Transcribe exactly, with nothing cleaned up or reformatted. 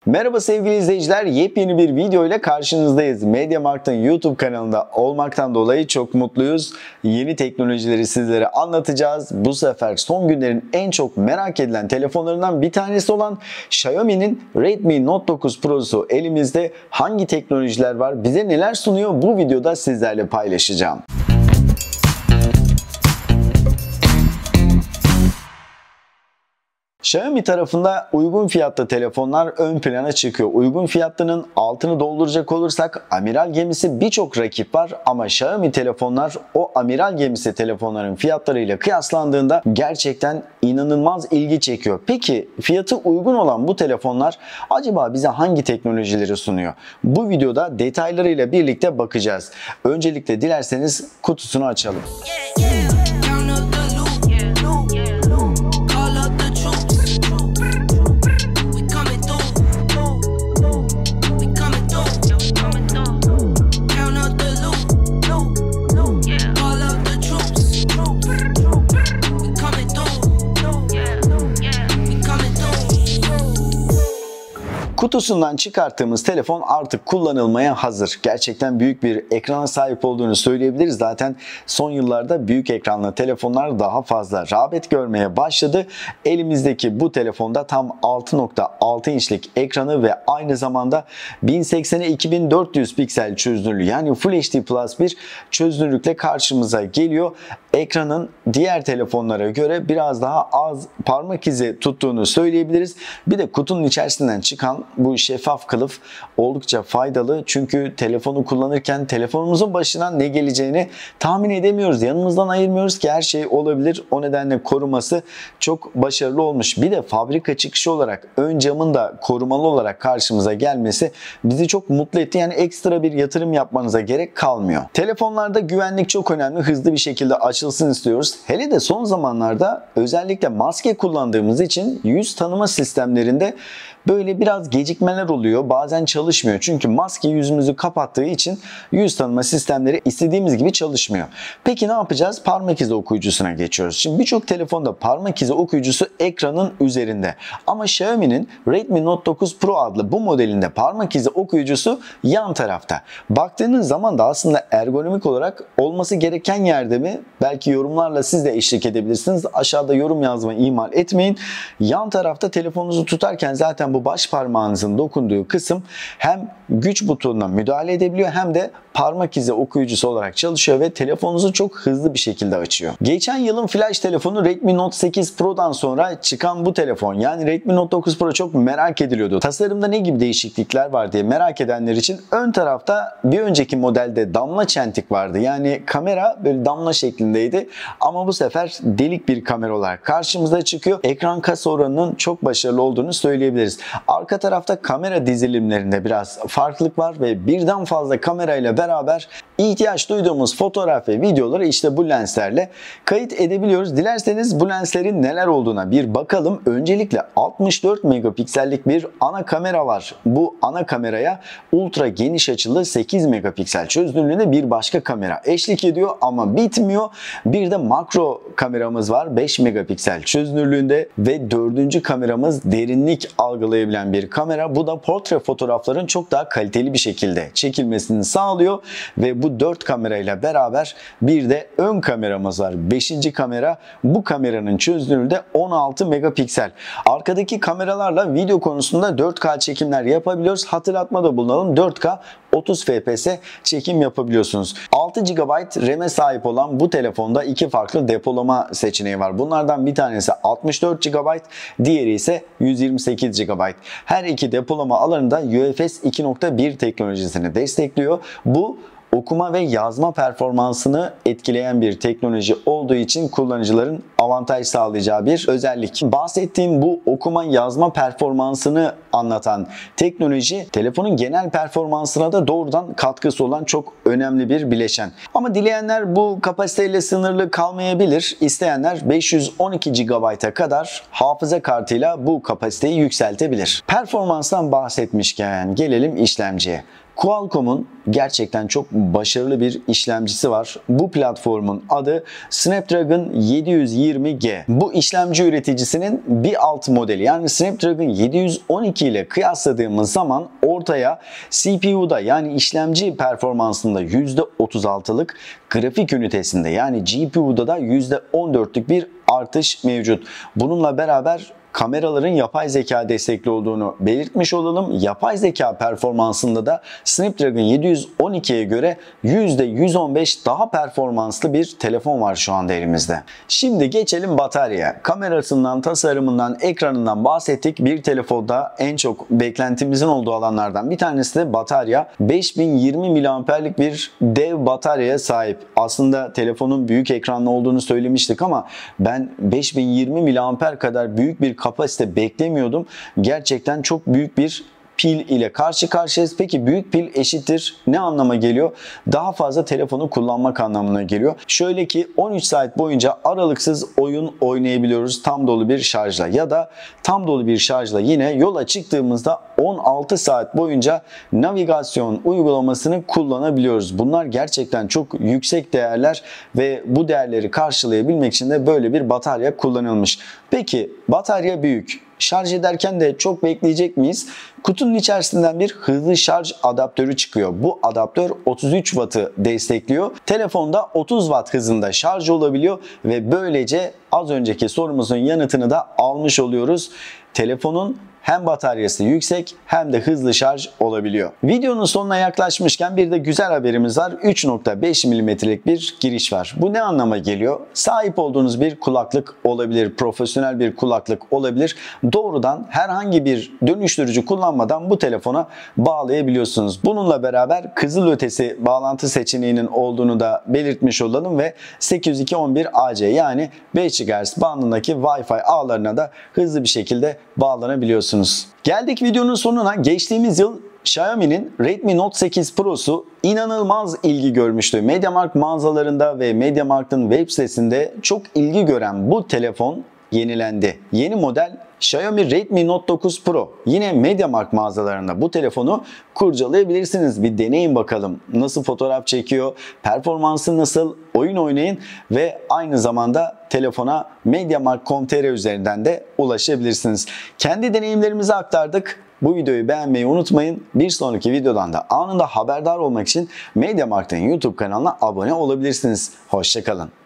Merhaba sevgili izleyiciler, yepyeni bir video ile karşınızdayız. MediaMarkt'ın YouTube kanalında olmaktan dolayı çok mutluyuz. Yeni teknolojileri sizlere anlatacağız. Bu sefer son günlerin en çok merak edilen telefonlarından bir tanesi olan Xiaomi'nin Redmi Note dokuz Pro'su elimizde. Hangi teknolojiler var, bize neler sunuyor, bu videoda sizlerle paylaşacağım. Xiaomi tarafında uygun fiyatlı telefonlar ön plana çıkıyor. Uygun fiyatlının altını dolduracak olursak amiral gemisi birçok rakip var ama Xiaomi telefonlar o amiral gemisi telefonların fiyatlarıyla kıyaslandığında gerçekten inanılmaz ilgi çekiyor. Peki fiyatı uygun olan bu telefonlar acaba bize hangi teknolojileri sunuyor? Bu videoda detaylarıyla birlikte bakacağız. Öncelikle dilerseniz kutusunu açalım. Kutusundan çıkarttığımız telefon artık kullanılmaya hazır. Gerçekten büyük bir ekrana sahip olduğunu söyleyebiliriz. Zaten son yıllarda büyük ekranlı telefonlar daha fazla rağbet görmeye başladı. Elimizdeki bu telefonda tam altı nokta altı inçlik ekranı ve aynı zamanda bin seksene iki bin dört yüz piksel çözünürlüğü, yani Full H D Plus bir çözünürlükle karşımıza geliyor. Ekranın diğer telefonlara göre biraz daha az parmak izi tuttuğunu söyleyebiliriz. Bir de kutunun içerisinden çıkan bu şeffaf kılıf oldukça faydalı. Çünkü telefonu kullanırken telefonumuzun başına ne geleceğini tahmin edemiyoruz. Yanımızdan ayırmıyoruz ki her şey olabilir. O nedenle koruması çok başarılı olmuş. Bir de fabrika çıkışı olarak ön camın da korumalı olarak karşımıza gelmesi bizi çok mutlu etti. Yani ekstra bir yatırım yapmanıza gerek kalmıyor. Telefonlarda güvenlik çok önemli. Hızlı bir şekilde açılsın istiyoruz. Hele de son zamanlarda özellikle maske kullandığımız için yüz tanıma sistemlerinde böyle biraz gecikmeler oluyor. Bazen çalışmıyor. Çünkü maske yüzümüzü kapattığı için yüz tanıma sistemleri istediğimiz gibi çalışmıyor. Peki ne yapacağız? Parmak izi okuyucusuna geçiyoruz. Şimdi birçok telefonda parmak izi okuyucusu ekranın üzerinde. Ama Xiaomi'nin Redmi Note dokuz Pro adlı bu modelinde parmak izi okuyucusu yan tarafta. Baktığınız zaman da aslında ergonomik olarak olması gereken yerde mi? Belki yorumlarla siz de eşlik edebilirsiniz. Aşağıda yorum yazmayı ihmal etmeyin. Yan tarafta telefonunuzu tutarken zaten bu baş parmağınızın dokunduğu kısım hem güç butonuna müdahale edebiliyor hem de parmak izi okuyucusu olarak çalışıyor ve telefonunuzu çok hızlı bir şekilde açıyor. Geçen yılın flash telefonu Redmi Note sekiz Pro'dan sonra çıkan bu telefon, yani Redmi Note dokuz Pro çok merak ediliyordu. Tasarımda ne gibi değişiklikler var diye merak edenler için ön tarafta bir önceki modelde damla çentik vardı. Yani kamera böyle damla şeklindeydi ama bu sefer delik bir kamera olarak karşımıza çıkıyor. Ekran kasa oranının çok başarılı olduğunu söyleyebiliriz. Arka tarafta kamera dizilimlerinde biraz farklılık var ve birden fazla kamerayla beraber ihtiyaç duyduğumuz fotoğraf ve videoları işte bu lenslerle kayıt edebiliyoruz. Dilerseniz bu lenslerin neler olduğuna bir bakalım. Öncelikle altmış dört megapiksellik bir ana kamera var. Bu ana kameraya ultra geniş açılı sekiz megapiksel çözünürlüğünde bir başka kamera eşlik ediyor ama bitmiyor. Bir de makro kameramız var beş megapiksel çözünürlüğünde ve dördüncü kameramız derinlik algılayabilen bir kamera. Bu da portre fotoğrafların çok daha kaliteli bir şekilde çekilmesini sağlıyor ve bu dört kamerayla beraber bir de ön kameramız var. beşinci kamera. Bu kameranın çözünürlüğü de on altı megapiksel. Arkadaki kameralarla video konusunda dört K çekimler yapabiliyoruz. Hatırlatma da bulunalım. dört K otuz F P S çekim yapabiliyorsunuz. altı gigabayt RAM'e sahip olan bu telefonda iki farklı depolama seçeneği var. Bunlardan bir tanesi altmış dört gigabayt, diğeri ise yüz yirmi sekiz gigabayt. Her iki depolama alanında U F S iki nokta bir teknolojisini destekliyor. Bu okuma ve yazma performansını etkileyen bir teknoloji olduğu için kullanıcıların avantaj sağlayacağı bir özellik. Bahsettiğim bu okuma yazma performansını anlatan teknoloji telefonun genel performansına da doğrudan katkısı olan çok önemli bir bileşen. Ama dileyenler bu kapasiteyle sınırlı kalmayabilir. İsteyenler beş yüz on iki gigabayta kadar hafıza kartıyla bu kapasiteyi yükseltebilir. Performanstan bahsetmişken gelelim işlemciye. Qualcomm'un gerçekten çok başarılı bir işlemcisi var. Bu platformun adı Snapdragon yedi yüz yirmi G. Bu işlemci üreticisinin bir alt modeli, yani Snapdragon yedi yüz on iki ile kıyasladığımız zaman ortaya C P U'da, yani işlemci performansında yüzde otuz altılık, grafik ünitesinde yani G P U'da da yüzde on dörtlük bir artış mevcut. Bununla beraber kameraların yapay zeka destekli olduğunu belirtmiş olalım. Yapay zeka performansında da Snapdragon yedi yüz on ikiye göre yüzde yüz on beş daha performanslı bir telefon var şu anda elimizde. Şimdi geçelim bataryaya. Kamerasından, tasarımından, ekranından bahsettik. Bir telefonda en çok beklentimizin olduğu alanlardan bir tanesi de batarya. beş bin yirmi miliamperlik bir dev bataryaya sahip. Aslında telefonun büyük ekranlı olduğunu söylemiştik ama ben beş bin yirmi miliamper kadar büyük bir kapasite beklemiyordum. Gerçekten çok büyük bir pil ile karşı karşıyayız. Peki büyük pil eşittir ne anlama geliyor? Daha fazla telefonu kullanmak anlamına geliyor. Şöyle ki on üç saat boyunca aralıksız oyun oynayabiliyoruz tam dolu bir şarjla, ya da tam dolu bir şarjla yine yola çıktığımızda on altı saat boyunca navigasyon uygulamasını kullanabiliyoruz. Bunlar gerçekten çok yüksek değerler ve bu değerleri karşılayabilmek için de böyle bir batarya kullanılmış. Peki batarya büyük. Şarj ederken de çok bekleyecek miyiz? Kutunun içerisinden bir hızlı şarj adaptörü çıkıyor. Bu adaptör otuz üç wattı destekliyor. Telefonda otuz watt hızında şarj olabiliyor ve böylece az önceki sorumuzun yanıtını da almış oluyoruz. Telefonun hem bataryası yüksek hem de hızlı şarj olabiliyor. Videonun sonuna yaklaşmışken bir de güzel haberimiz var. üç nokta beş milimetrelik bir giriş var. Bu ne anlama geliyor? Sahip olduğunuz bir kulaklık olabilir, profesyonel bir kulaklık olabilir. Doğrudan herhangi bir dönüştürücü kullanmadan bu telefona bağlayabiliyorsunuz. Bununla beraber kızılötesi bağlantı seçeneğinin olduğunu da belirtmiş olalım ve sekiz yüz iki nokta on bir A C yani beş gigahertz bandındaki Wi-Fi ağlarına da hızlı bir şekilde bağlanabiliyorsunuz. Geldik videonun sonuna. Geçtiğimiz yıl Xiaomi'nin Redmi Note sekiz Pro'su inanılmaz ilgi görmüştü. MediaMarkt mağazalarında ve MediaMarkt'ın web sitesinde çok ilgi gören bu telefon yenilendi. Yeni model Xiaomi Redmi Note dokuz Pro. Yine MediaMarkt mağazalarında bu telefonu kurcalayabilirsiniz. Bir deneyin bakalım. Nasıl fotoğraf çekiyor, performansı nasıl, oyun oynayın ve aynı zamanda telefona mediamarkt nokta com nokta tr üzerinden de ulaşabilirsiniz. Kendi deneyimlerimizi aktardık. Bu videoyu beğenmeyi unutmayın. Bir sonraki videodan da anında haberdar olmak için MediaMarkt'ın YouTube kanalına abone olabilirsiniz. Hoşça kalın.